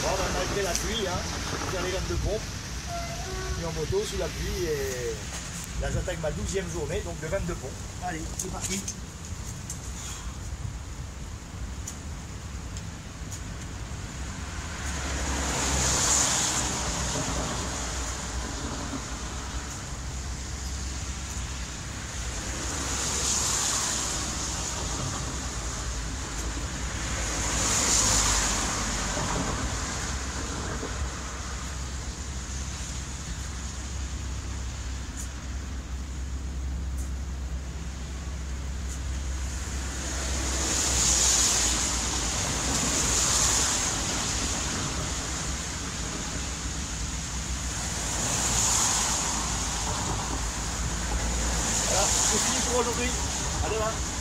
Bon, ben, malgré la pluie, hein, faire les lames de pompe, et en moto sous la pluie, et là j'attaque ma 12e journée, donc de 22 pompes. Allez, c'est parti. Voilà, c'est fini pour aujourd'hui. À demain.